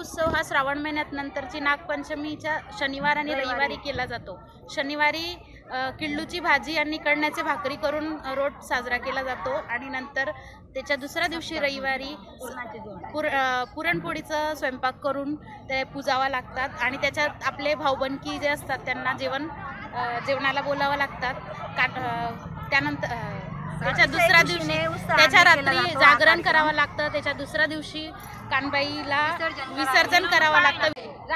उत्सव हा श्रावण महिन्यात नंतरची नागपंचमीच्या शनिवार आणि रविवारी केला जातो। शनिवारी किल्लूची भाजी आणि कळण्याचे भाकरी करून रोट साजरा केला जातो आणि नंतर त्याच्या दुसऱ्या दिवशी रविवारी पुरणपोळीचा स्वयंपाक करून ते पूजावा लागतात आणि त्याच्यात आपले भाऊबंदकी जे असतात त्यांना जेवणाला बोलावं लागतात। त्यानंतर त्याच्या दुसऱ्या दिवशी त्याच्या रात्री जागरण करावं लागतं। त्याच्या दुसऱ्या दिवशी कानबाईला विसर्जन करावं लागतं।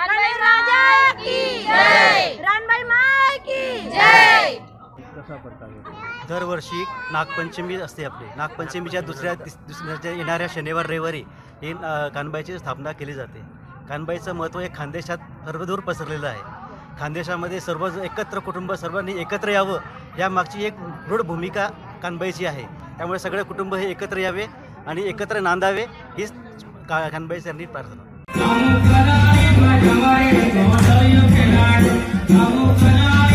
दरवर्षी नागपंचमी असते आपली। नागपंचमीच्या दुसऱ्या येणाऱ्या शनिवार रविवारी ही कानबाईची स्थापना केली जाते। कानबाईचं महत्त्व हे खानदेशात सर्वदूर पसरलेलं आहे। खानदेशामध्ये सर्व एकत्र कुटुंब सर्वांनी एकत्र यावं या मागची एक दृढ भूमिका कानबाईची आहे। त्यामुळे सगळे कुटुंब हे एकत्र यावे आणि एकत्र नांदावे हीच कानबाईची प्रार्थना।